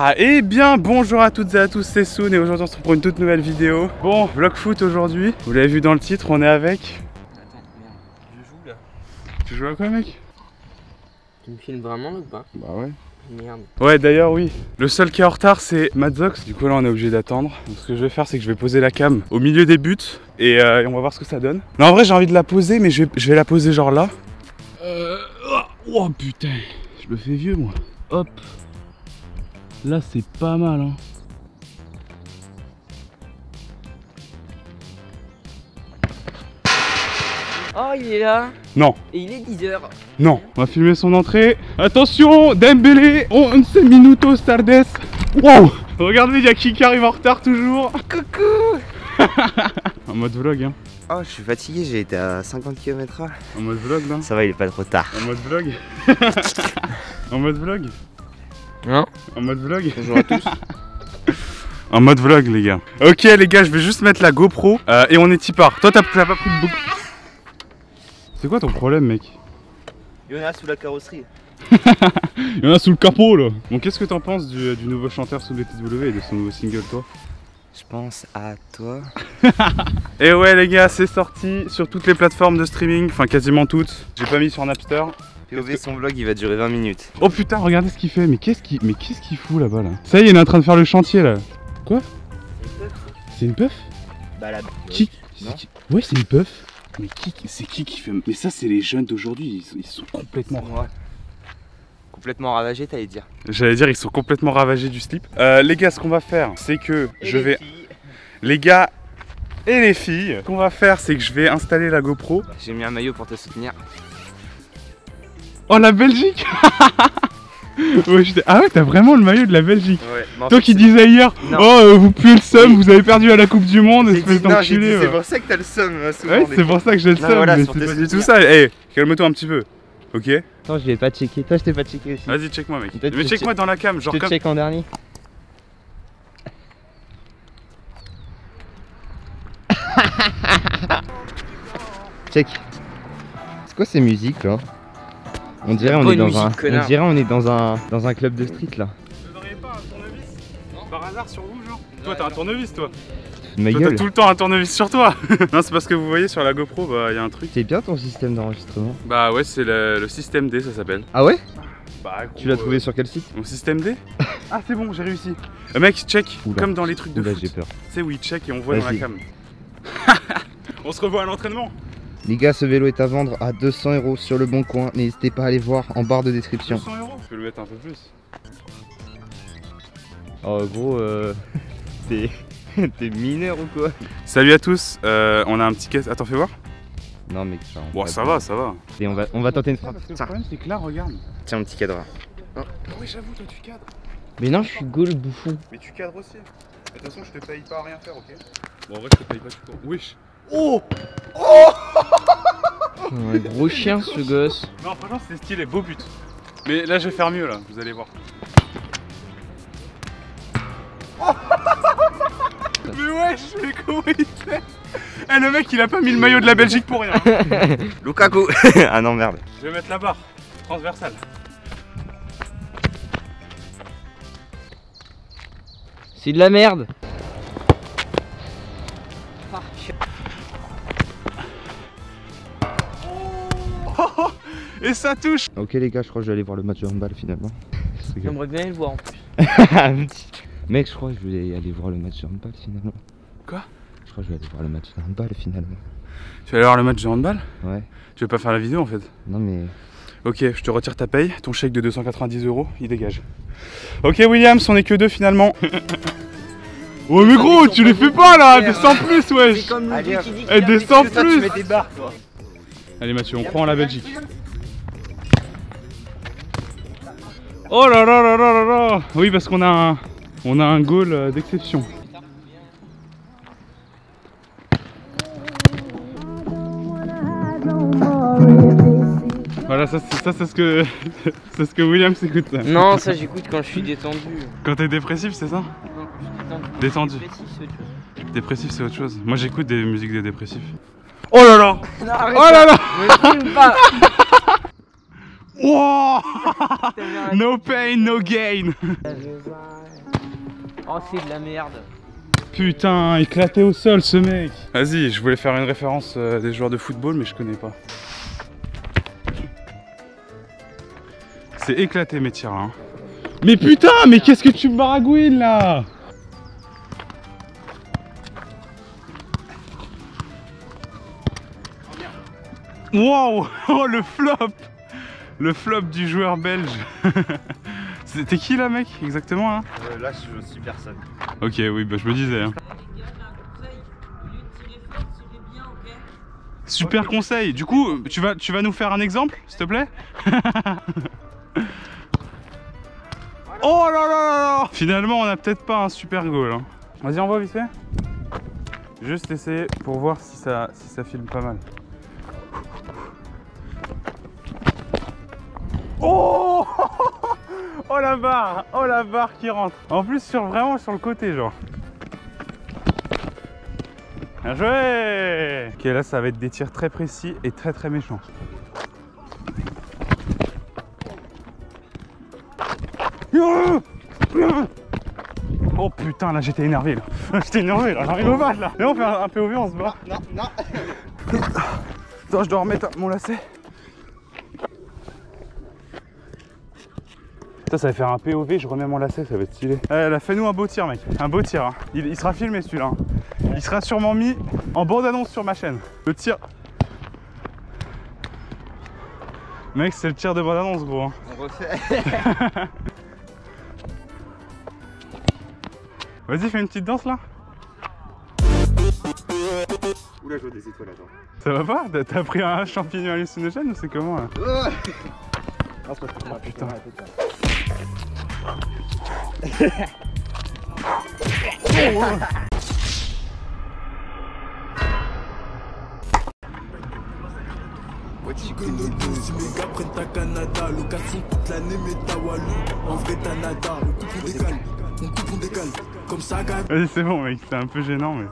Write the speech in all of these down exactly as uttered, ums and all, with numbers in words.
Ah et bien bonjour à toutes et à tous, c'est Soon et aujourd'hui on se retrouve pour une toute nouvelle vidéo. Bon, vlog foot aujourd'hui, vous l'avez vu dans le titre, on est avec... Attends, merde, je joue là. Tu joues à quoi mec? Tu me filmes vraiment ou pas? Bah ouais. Merde. Ouais d'ailleurs oui, le seul qui est en retard c'est Madzox, du coup là on est obligé d'attendre. Ce que je vais faire c'est que je vais poser la cam au milieu des buts et, euh, et on va voir ce que ça donne. Non en vrai j'ai envie de la poser mais je vais, je vais la poser genre là. Euh... Oh putain, je me fais vieux moi. Hop. Là c'est pas mal hein. Oh il est là. Non. Et il est dix heures. Non. On va filmer son entrée. Attention, Dembélé, onze minutos tardes. Wow. Regardez, il y a qui qui arrive en retard toujours. Coucou. En mode vlog hein. Oh je suis fatigué, j'ai été à cinquante kilomètres heure. En mode vlog là. Ça va, il est pas trop tard. En mode vlog. En mode vlog. Non. En mode vlog. Bonjour à tous. En mode vlog les gars. Ok les gars, je vais juste mettre la GoPro euh, et on est y part. Toi t'as pas pris de beaucoup. C'est quoi ton problème mec? Il y en a sous la carrosserie. Il y en a sous le capot là. Bon qu'est-ce que t'en penses du, du nouveau chanteur sous B T W et de son nouveau single toi? Je pense à toi. Et ouais les gars, c'est sorti sur toutes les plateformes de streaming, enfin quasiment toutes. J'ai pas mis sur Napster. P O V son vlog il va durer vingt minutes. Oh putain, regardez ce qu'il fait, mais qu'est-ce qu'il mais qu'est-ce qu'il fout là-bas là? Ça y est, il est en train de faire le chantier là. Quoi? C'est une puff? Bah la Qui? Non. Qui... Ouais, c'est une puff. Mais qui c'est qui qui fait? Mais ça c'est les jeunes d'aujourd'hui, ils, ils sont complètement... Ouais. Complètement ravagé t'allais dire. J'allais dire ils sont complètement ravagés du slip. Euh, les gars, ce qu'on va faire, c'est que Et je les vais... filles. Les gars et les filles, ce qu'on va faire, c'est que je vais installer la GoPro. J'ai mis un maillot pour te soutenir. Oh la Belgique. Ouais, ah ouais, t'as vraiment le maillot de la Belgique. Ouais, mais toi fait, qui disais hier, non. oh euh, vous puez le seum, vous avez perdu à la Coupe du Monde, espèce d'enculé. C'est ouais. pour ça que t'as le seum souvent. Ouais, c'est pour ça que j'ai le Non, seum, voilà, mais pour c'est te pas du tout soutenir. ça. Hey, calme-toi un petit peu, ok? Attends, je l'ai pas checké. Toi, je t'ai pas checké aussi. Vas-y, check-moi mec. Peut-être Mais que check-moi je- dans la cam, genre Je te comme... check en dernier. Check. C'est quoi ces musiques là? On dirait on est bonne dans musique, un, connard. on dirait on est dans un, dans un club de street là. Vous n'auriez pas un tournevis par hasard sur vous genre? Toi t'as un tournevis toi? Ma Toi t'as gueule. tout le temps un tournevis sur toi. Non c'est parce que vous voyez sur la GoPro, bah y a un truc. C'est bien ton système d'enregistrement. Bah ouais, c'est le, le système D ça s'appelle. Ah ouais? Bah, Tu l'as gros, trouvé euh, sur quel site? Mon système D? Ah c'est bon, j'ai réussi. Euh, mec, check, Oula. comme dans les trucs de Oula, foot. j'ai peur. Tu sais où il check et on voit dans la Vas-y. cam. On se revoit à l'entraînement. Les gars, ce vélo est à vendre à deux cents euros sur le bon coin. N'hésitez pas à aller voir en barre de description. deux cents euros. Je peux le mettre un peu plus. Oh gros, euh... t'es t'es mineur ou quoi? Salut à tous, euh, on a un petit caisse. Attends, fais voir. Non mec, ça, on Bon, va ça pas- va, ça va. Et on va, on va tenter une frappe. Le problème, c'est que là, regarde. Tiens un petit cadre. Ah oui, j'avoue, toi tu cadres. Mais non, je suis go le bouffon. Mais tu cadres aussi. De toute façon, je te paye pas à rien faire, ok? Bon, en vrai, je te paye pas du tout. Wesh. Oh! Un gros chien ce gosse. Non, franchement, c'est stylé, beau but. Mais là, je vais faire mieux, là, vous allez voir. Mais wesh, mais comment il fait? Eh, le mec, il a pas mis le maillot de la Belgique pour rien. Lukaku. Ah non merde. Je vais mettre la barre transversale. C'est de la merde. Et ça touche. Ok les gars, je crois que je vais aller voir le match de handball finalement. J'aimerais bien le voir en plus. Mec, je crois que je vais aller voir le match de handball finalement. Quoi? Je crois que je vais aller voir le match de handball finalement. Tu vas aller voir le match de handball? Ouais. Tu veux pas faire la vidéo en fait? Non mais... Ok, je te retire ta paye, ton chèque de deux cent quatre-vingt-dix euros, il dégage. Ok Williams, on est que deux finalement. Oh mais gros, tu les fais pas là, descends plus wesh. C'est comme Allez, le hop. qui dit Eh, descends Toi, plus. tu mets des barres toi. Allez Mathieu, on croit en la Belgique. Oh là là là là là là. Oui parce qu'on a un, on a un goal euh, d'exception. Voilà, ça c'est ça, c'est ce que c'est ce que Williams écoute. ça. Non, ça j'écoute quand je suis détendu. Quand t'es dépressif, c'est ça? Non, quand je suis détendu. Détendu. Dépressif, c'est autre chose. Dépressif, c'est autre chose. Moi j'écoute des musiques de dépressifs. Oh là là. Non, arrête, Oh là là. me filme pas. Wow. No pain, no gain. Oh, c'est de la merde. Putain, éclaté au sol ce mec. Vas-y, je voulais faire une référence euh, des joueurs de football, mais je connais pas. C'est éclaté mes tirs là. Hein. Mais putain, mais qu'est-ce que tu me baragouines là? Wow. Oh le flop. Le flop du joueur belge. C'était qui là mec exactement hein euh, Là je suis personne. Ok oui bah je me disais hein. Super conseil. Du coup tu vas, tu vas nous faire un exemple s'il te plaît. Oh là là là là. Finalement on a peut-être pas un super goal hein. Vas-y envoie vite fait. Juste essayer pour voir si ça, si ça filme pas mal. Oh. Oh la barre, oh la barre qui rentre. En plus sur vraiment sur le côté genre. Bien joué. Ok là ça va être des tirs très précis et très très méchants. Oh putain là j'étais énervé là. J'étais énervé là, j'arrive au bas là. Et on fait un, un P O V, on se bat. Non, non. Attends je dois remettre mon lacet. Ça, ça va faire un P O V, je remets mon lacet, ça va être stylé. Eh, là, fais-nous un beau tir, mec. Un beau tir. Hein. Il, il sera filmé celui-là. Hein. Il sera sûrement mis en bande-annonce sur ma chaîne. Le tir. Mec, c'est le tir de bande-annonce, gros. Hein. On refait. Vas-y, fais une petite danse là. Oula, je vois des étoiles là-dedans. Ça va pas? T'as pris un champignon hallucinogène ou c'est comment là? Oh. Ah putain. Tu connais tout, si mes gars prennent ta Canada, location toute l'année, mais ta Walou. En vrai, t'as nada, on coupe, on décale, on coupe, on décale. Comme ça, gars. Vas-y, c'est bon, mec, c'est un peu gênant, mais.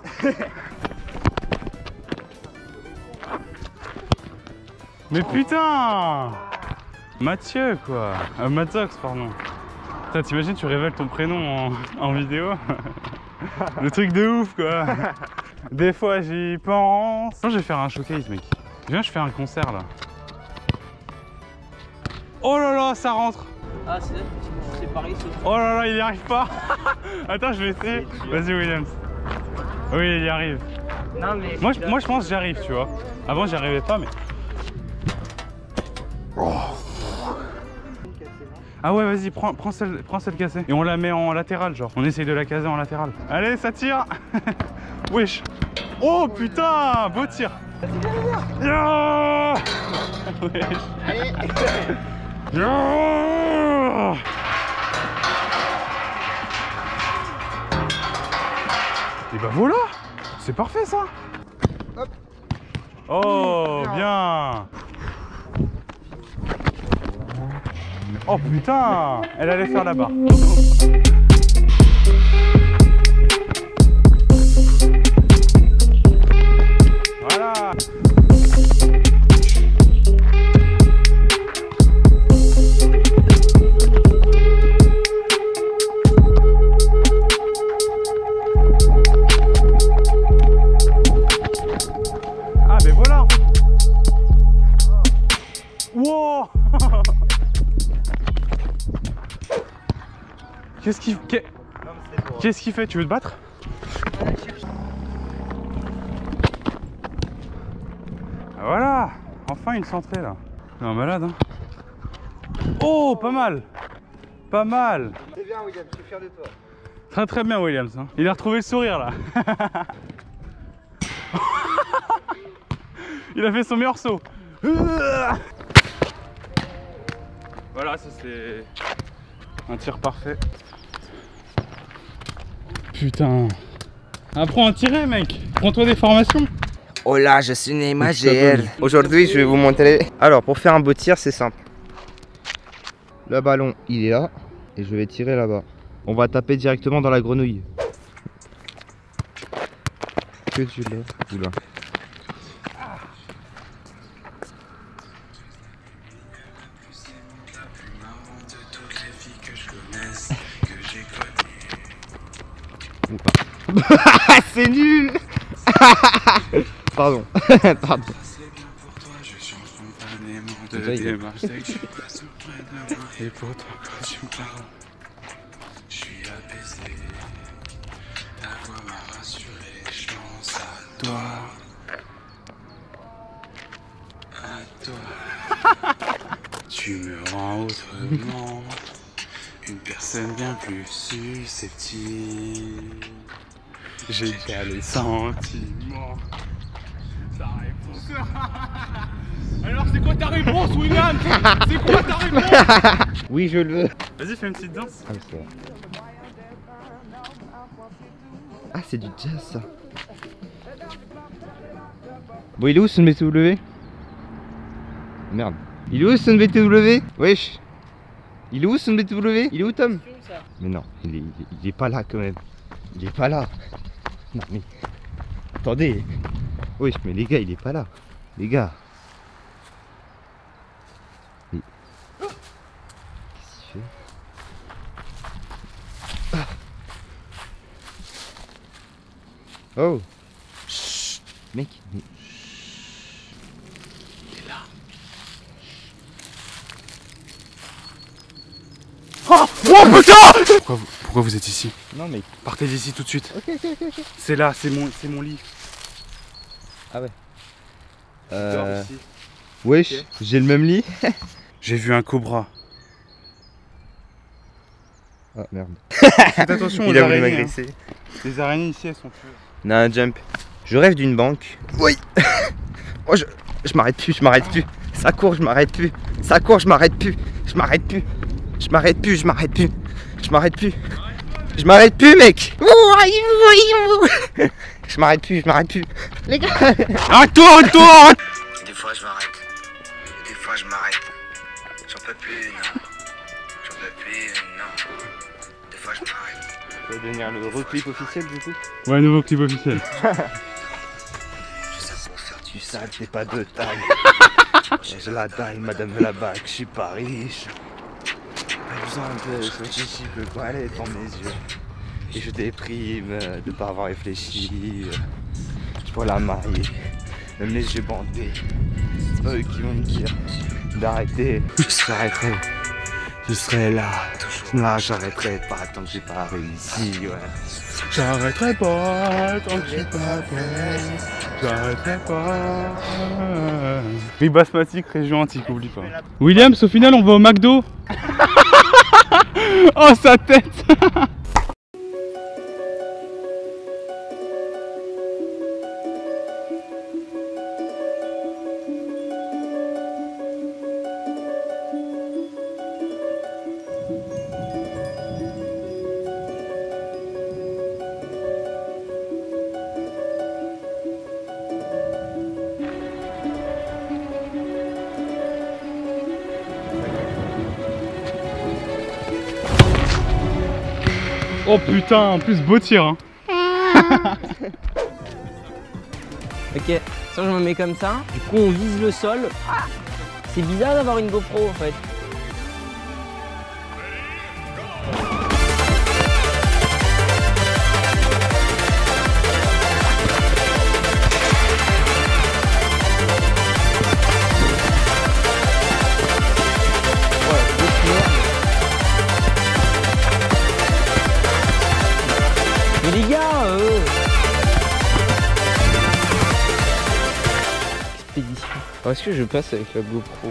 Mais putain! Mathieu, quoi! Euh, Matzox, pardon. Putain, t'imagines, tu révèles ton prénom en, en vidéo? Le truc de ouf, quoi! Des fois, j'y pense. Non, je vais faire un showcase, mec. Viens, je fais un concert, là. Oh là là, ça rentre! Ah, c'est c'est pareil, c'est Oh là là, il y arrive pas! Attends, je vais essayer. Vas-y, Williams. Oui, il y arrive. Non, mais. Moi, je, moi, je pense que j'y arrive, tu vois. Avant, j'y arrivais pas, mais. Oh. Ah ouais, vas-y, prends, prends, celle, prends celle cassée. Et on la met en latéral, genre. On essaye de la caser en latéral. Allez, ça tire. Wesh. Oh putain, beau tir. Yeah. Wesh. Allez. Yeah. Et bah voilà. C'est parfait, ça. Hop. Oh, bien. Oh putain, elle allait faire là-bas. Voilà. Ah mais voilà. Wow. Qu'est-ce qu'il Qu'est-ce qu'il fait? Tu veux te battre? Voilà. Enfin une centrée là. C'est un malade hein. Oh pas mal. Pas mal. C'est bien William, je suis fier de toi. Très très bien Williams hein. Il a retrouvé le sourire là. Il a fait son meilleur saut. Voilà, ça c'est un tir parfait. Putain. Apprends à tirer mec. Prends-toi des formations. Oh là, je suis Neymar G L. Aujourd'hui, je vais vous montrer. Alors, pour faire un beau tir, c'est simple. Le ballon, il est là. Et je vais tirer là-bas. On va taper directement dans la grenouille. Que tu l'as. Oula. C'est nul. Pardon. Pardon. De démarche dès que tu passes auprès de moi. Et pourtant quand tu me parles, je suis apaisé. Ta voix m'a rassuré, je pense à toi. À toi. Tu me rends autrement. Une personne bien plus susceptible. J'ai déjà les sentiments. Ta réponse. Alors c'est quoi ta réponse, William? C'est quoi ta réponse? Oui, je le veux. Vas-y, fais une petite danse. Ah, c'est vrai. Ah, c'est du jazz ça. Bon, il est où son B T W? Merde. Il est où son B T W? Wesh. Il est où son B T W? Il est où Tom? Mais non, il est, il est pas là quand même. Il est pas là. Non mais. Attendez. Wesh, mais les gars, il est pas là. Les gars. Et... Qu'est-ce qu'il fait? Ah. Oh. Chut. Mec, mais... Il est là. Oh, oh putain! Pourquoi vous, pourquoi vous êtes ici? Non mais... Partez d'ici tout de suite. Ok, ok, ok, ok. C'est là, c'est mon, c'est mon lit. Ah ouais. Dors Euh... ici. Wesh, Ok. j'ai le même lit. J'ai vu un cobra. Ah merde. Faites attention aux Il a voulu araignées. m'agresser. Hein. Les araignées ici, elles sont tueuses. Non, jump. Je rêve d'une banque. Oui. Oh, je, je m'arrête plus, je m'arrête plus. Ça court, je m'arrête plus. Ça court, je m'arrête plus. Je m'arrête plus. Je m'arrête plus, je m'arrête plus. Je m'arrête plus. Je m'arrête plus, mec. Je m'arrête plus, je m'arrête plus. Les gars. Arrête-toi, arrête-toi! Des fois je m'arrête, des fois je m'arrête. J'en peux plus, non. J'en peux plus, non. Des fois je m'arrête. Ça va devenir le reclip officiel du coup. Ouais, nouveau clip officiel. Tu sale, t'es pas de taille. J'ai la taille, madame la bague, je suis pas riche. Pas besoin de réfléchir, le voile est dans mes yeux. Et je déprime de pas avoir réfléchi. Je pourrais la marier, même les yeux bandés. C'est pas eux qui vont me dire d'arrêter. Je s'arrêterai, je serai là. Là, j'arrêterai pas tant que j'ai pas réussi. Ouais. J'arrêterai pas tant que j'ai pas fait. J'arrêterai pas. Riz basmatique, région antique, oublie pas. Williams, au final, on va au McDo. Oh, sa tête. Oh putain, en plus beau tir hein. Ok, ça je me mets comme ça. Du coup on vise le sol. C'est bizarre d'avoir une GoPro en fait. Mais les gars, euh... expédition. Alors, est-ce que je passe avec la GoPro?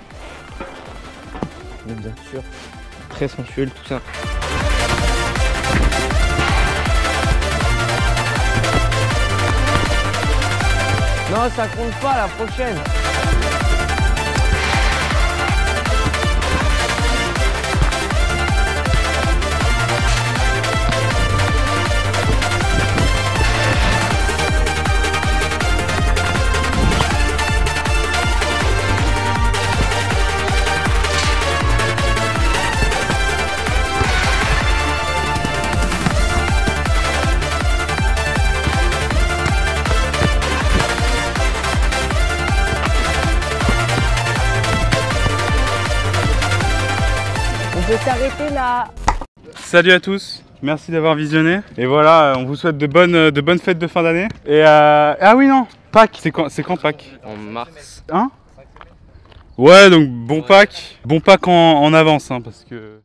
Mais bien sûr. Très sensuel tout ça. Non, ça compte pas la prochaine. On peut s'arrêter là. Salut à tous. Merci d'avoir visionné. Et voilà, on vous souhaite de bonnes, de bonnes fêtes de fin d'année. Et euh... ah oui non, Pâques, c'est quand, c'est quand Pâques? En mars. Hein? Ouais, donc bon Pâques. Bon Pâques en, en avance, hein, parce que...